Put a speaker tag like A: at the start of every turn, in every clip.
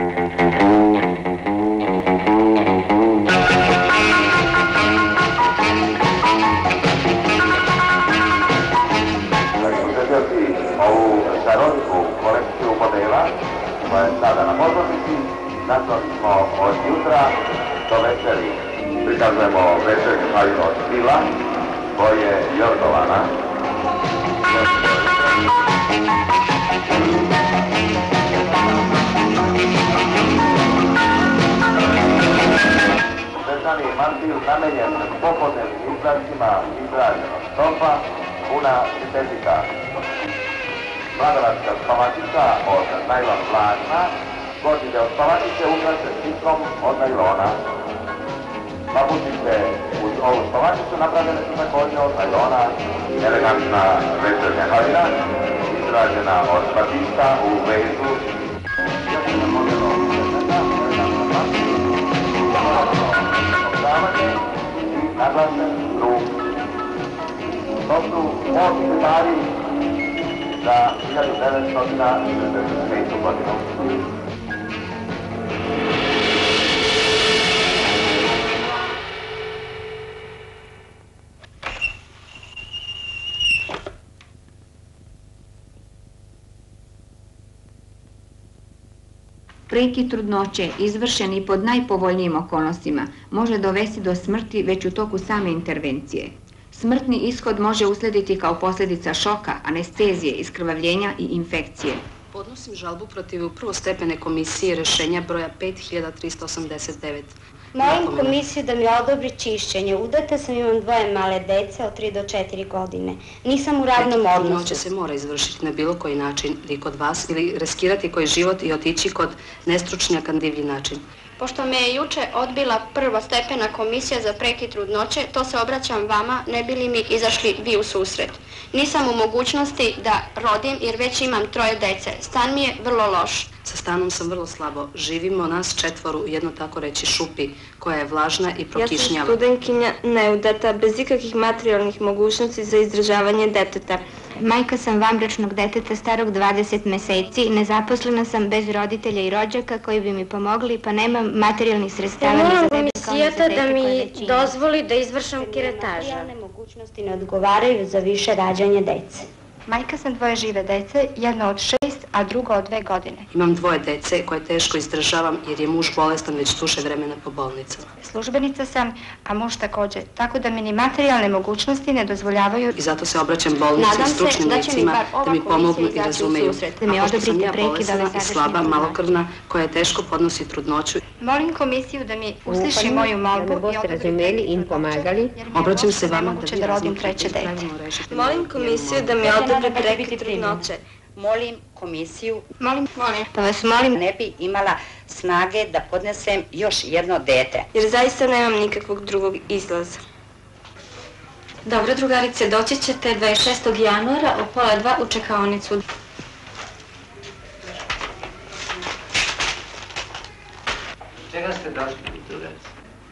A: koja je sada na pozornici, nakon smo od jutra do večeri prikazujemo večernju haljinu od stila, koja je Jordovana. Svečani mantil namenjen popodnevnim izgledcima izrađeno stopa, puna sintetika. Mladalačka spavačica od najlon vlažna, gornji deo spavačice ukrašen citrom od najlona. Papučice uz ovu spavačicu napravljene su također od najlona, elegantna večernja haljina, izrađena od batista u vezu. I naglašen krug. To su osmi stvari za 1965. godinu.
B: Prekid trudnoće, izvršen i pod najpovoljnijim okolnostima, može dovesti do smrti već u toku same intervencije. Smrtni ishod može uslediti kao posljedica šoka, anestezije, iskrvavljenja i infekcije.
C: Podnosim žalbu protiv prvostepene komisije rješenja broja 5389.
D: Molim komisiju da mi odobri čišćenje. Udata sam, imam dvoje male dece od 3 do 4 godine. Nisam u radnom odnosu.
C: Prekid trudnoće se mora izvršiti na bilo koji način ili kod vas ili riskirati koji život i otići kod nestručnjaka na divlji način.
D: Pošto me je juče odbila prvostepena komisija za prekid trudnoće, to se obraćam vama, ne bi li mi izašli vi u susret. Nisam u mogućnosti da rodim jer već imam 3 dece. Stan mi je vrlo loš.
C: Sa stanom sam vrlo slabo. Živimo nas 4 u jedno tako reći šupi, koja je vlažna i prokišnjava.
E: Ja sam studentkinja neudata, bez ikakvih materijalnih mogućnosti za izdržavanje deteta.
F: Majka sam vanbračnog deteta starog 20 meseci, nezaposlena sam bez roditelja i rođaka koji bi mi pomogli, pa nemam materijalnih sredstava ni za bebe kao ni za dete
D: da mi
F: koje već imam.
D: dozvoli da izvršam kiretaža. Materijalne mogućnosti ne odgovaraju za više rađanje dece.
F: Majka sam 2 žive dece, jedno od 6, a drugo od 2 godine.
C: Imam 2 dece koje teško izdržavam jer je muž bolestan već duže vremena po bolnicama.
F: Službenica sam, a muž također, tako da mi ni materijalne mogućnosti ne dozvoljavaju.
C: I zato se obraćam bolnici i stručnim licima da mi pomognu i razumeju. A pošto sam ja bolesna i slaba, malokrvna, koja teško podnosi trudnoću.
F: Molim komisiju da mi usliši moju molbu i
G: razumeli i pomagali.
C: Obraćam se vama
F: da rodim 3 dete.
E: Molim komisiju da mi odobri prekid trudnoće.
H: Molim komisiju,
F: Da vas molim,
H: ne bi imala snage da podnesem još jedno dete.
E: Jer zaista nemam nikakvog drugog izlaza.
I: Dobro, drugarice, doći ćete 26. januara u 1:30 u čekaonicu.
A: Čega ste došli, drugarice?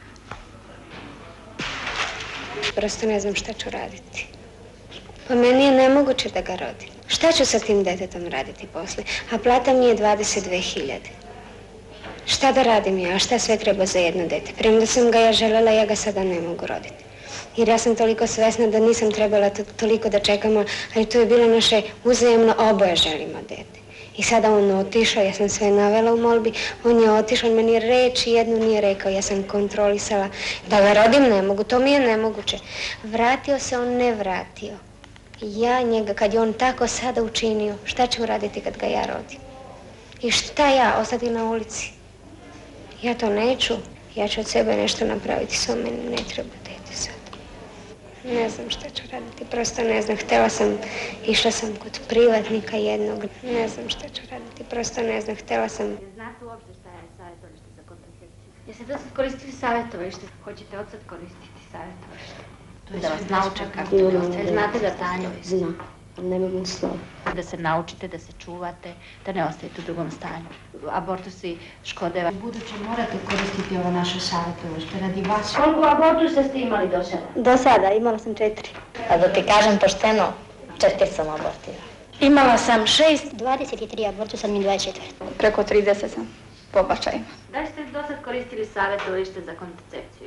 D: Prosto ne znam šta ću raditi. Pa meni je nemoguće da ga rodim. Šta ću sa tim detetom raditi posle? A plata mi je 22.000. Šta da radim ja? A šta sve treba za jedno dete? Premda sam ga ja želela, ja ga sada ne mogu roditi. Jer ja sam toliko svesna da nisam trebala toliko da čekamo, ali to je bilo naše uzajemno, oboje želimo dete. I sada on otišao, ja sam sve navela u molbi, on je otišao, on meni reči jednu nije rekao, ja sam kontrolisala. Da ga rodim ne mogu, to mi je nemoguće. Vratio se, on ne vratio. Ja njega, kad je on tako sada učinio, šta ću uraditi kad ga ja rodim? I šta ja, ostati na ulici? Ja to neću, ja ću od sebe nešto napraviti, samo meni ne treba dete sad. Ne znam šta ću raditi, prosto ne znam, išla sam kod privatnika jednog, ne znam šta ću raditi, prosto ne znam, htjela sam...
F: Znate uopšte šta je savjetovalište za kontracepciju? Jeste da sad koristili savjetovalište? Hoćete od sad koristiti savjetovalište? Da vas nauče kako to ostaje. Znate da stanje?
G: Znam, ali ne mogu slovo.
F: Da se naučite, da se čuvate, da ne ostajete u drugom stanju. Abortusi škode vam. Budući morate koristiti ovo naše savjetovalište radi vas. Koliko abortusa ste imali do sada?
D: Do sada, imala sam 4.
G: A da ti kažem pošteno, 4 sam abortirala.
D: Imala sam 6. 23 abortusa, mi 24.
F: Preko 30 sam.
E: pobačajima.
F: Da li ste do sad koristili savjetovalište za kontracepciju?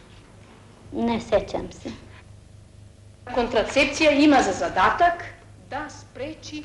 G: Ne sjećam se.
J: Kontracepcija ima za zadatak da spreči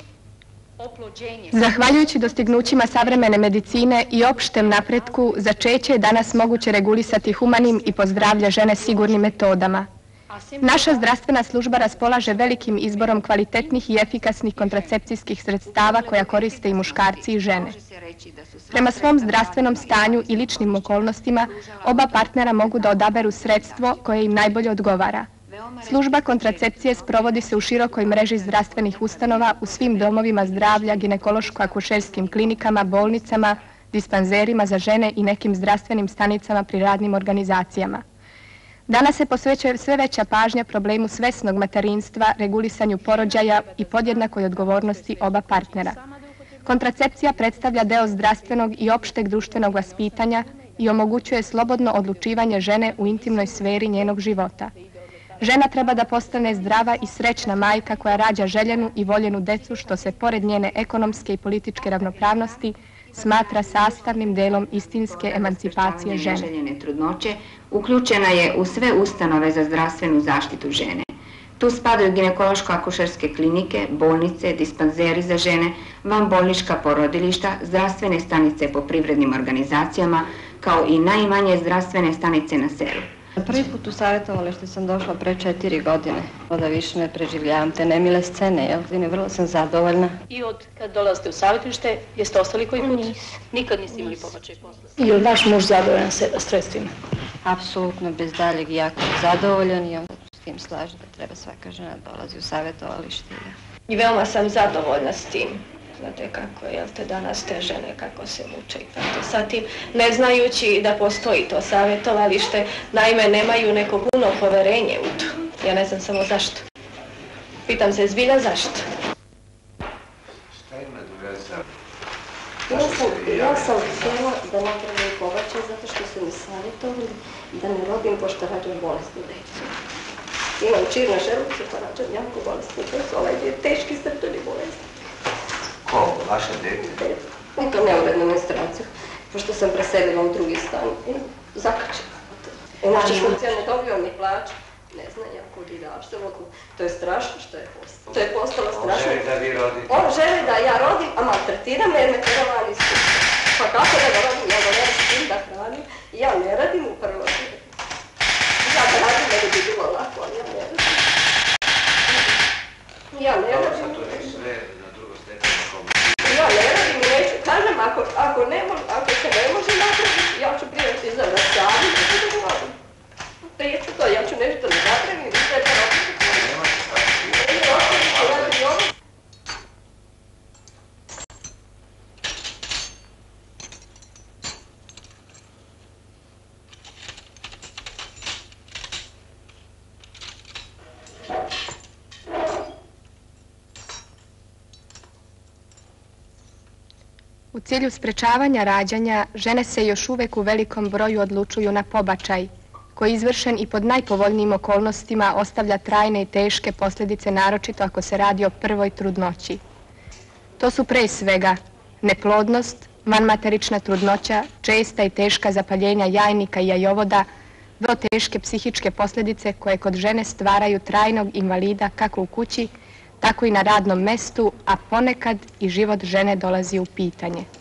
J: oplođenje.
K: Zahvaljujući dostignućima savremene medicine i opštem napretku, začeće je danas moguće regulisati humanim i po zdravlje žene sigurnim metodama. Naša zdravstvena služba raspolaže velikim izborom kvalitetnih i efikasnih kontracepcijskih sredstava koja koriste i muškarci i žene. Prema svom zdravstvenom stanju i ličnim okolnostima, oba partnera mogu da odaberu sredstvo koje im najbolje odgovara. Služba kontracepcije sprovodi se u širokoj mreži zdravstvenih ustanova u svim domovima zdravlja, ginekološko-akušerskim klinikama, bolnicama, dispanzerima za žene i nekim zdravstvenim stanicama pri radnim organizacijama. Danas se posvećuje sve veća pažnja problemu svesnog materinstva, regulisanju porođaja i podjednakoj odgovornosti oba partnera. Kontracepcija predstavlja deo zdravstvenog i opšteg društvenog vaspitanja i omogućuje slobodno odlučivanje žene u intimnoj sferi njenog života. Žena treba da postane zdrava i srećna majka koja rađa željenu i voljenu decu, što se pored njene ekonomske i političke ravnopravnosti smatra sastavnim delom istinske emancipacije žene.
B: Neželjene trudnoće uključena je u sve ustanove za zdravstvenu zaštitu žene. Tu spadaju ginekološko-akušerske klinike, bolnice, dispanzeri za žene, vanbolnička porodilišta, zdravstvene stanice po privrednim organizacijama, kao i najmanje zdravstvene stanice na selu.
E: Prvi put u savjetovalište sam došla pre 4 godine. Da više ne preživljavam te nemile scene, jel? Vrlo sam zadovoljna.
J: I od kad dolazite u savjetovalište, jeste ostali koji put? Nikad niste imali pobačaj posle?
E: Je li vaš muž zadovoljan sredstvima? Apsolutno, bez daljeg, jako zadovoljan i onda s tim slažem da treba svaka žena dolazi u savjetovalište. I veoma sam zadovoljna s tim. Znate kako je, jel te danas te žene kako se muče i tako sa tim, ne znajući da postoji to savjetovalište, naime nemaju neko puno poverenje u to. Ja ne znam samo zašto. Pitam se zbilja zašto.
A: Šta ima veze?
E: Ja sam htjela da napravim pobačaj zato što su mi savjetovali da ne rodim pošto rađam bolesnu decu. Imam čir na želucu pa rađam jako bolesnu decu, ovaj je teški srčani bolesti.
A: Ko? Vaše dete?
E: I to neurednu menstruaciju, pošto sam preselila u drugi stan i zakačila. Inače funkcija ne dobivam ni plaću, ne znam ja kud ide, apsolutno. To je strašno što je postalo. To je postalo strašno.
A: On želi da vi rodite.
E: On želi da ja rodim, a maltretira me jer me terovani su. Pa kako da ga rodim, ja ga ne s tim da hranim, ja ne radim u prvo. Ja ga radim, ne bi bilo lako, ali ja ne radim. Ja ne radim. Ja ne radim i neću. Kažem, ako se ne može napraviti, ja ću prijeti izabrat sami, da ću da radim. Prije ću to, ja ću nešto da napravim i sve da radim.
K: U cilju sprečavanja rađanja, žene se još uvek u velikom broju odlučuju na pobačaj, koji izvršen i pod najpovoljnijim okolnostima ostavlja trajne i teške posljedice, naročito ako se radi o prvoj trudnoći. To su pre svega neplodnost, vanmaterična trudnoća, česta i teška zapaljenja jajnika i jajovoda, vrlo teške psihičke posljedice koje kod žene stvaraju trajnog invalida kako u kući, tako i na radnom mestu, a ponekad i život žene dolazi u pitanje.